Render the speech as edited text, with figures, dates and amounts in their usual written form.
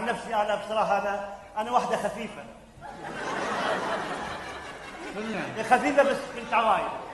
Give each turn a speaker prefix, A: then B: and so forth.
A: عن نفسي انا بصراحه انا واحده خفيفه. خفيفه بس كنت عوايد.